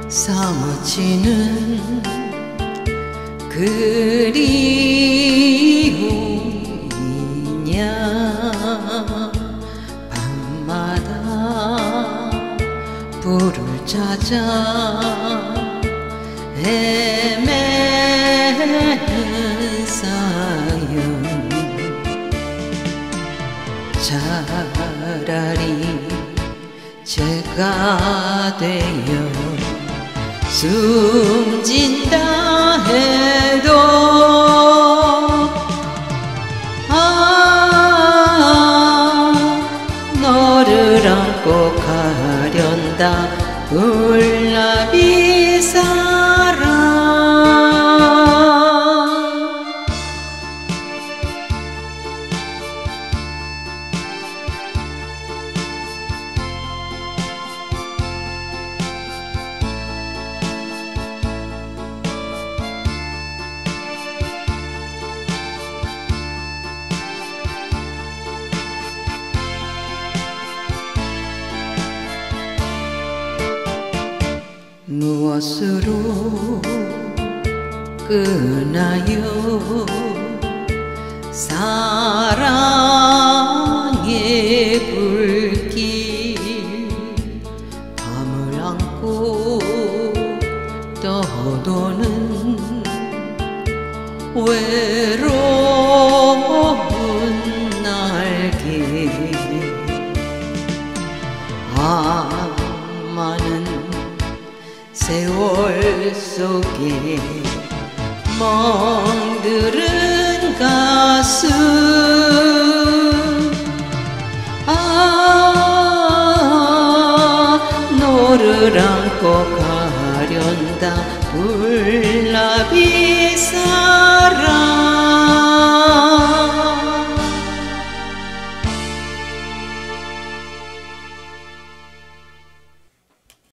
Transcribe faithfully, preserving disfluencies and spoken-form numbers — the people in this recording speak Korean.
사무치는 그리움이냐 밤마다 불을 찾아 헤매는 사연 차라리 제가 되어 숨진다 해도 아 너를 안고 가련다 불나비 사랑 무엇으로 끄나요 사랑의 불길 밤을 안고 떠도는 외로운 날개 아 많은 세월 속에 멍들은 가슴 아 너를 안고 가련다 불나비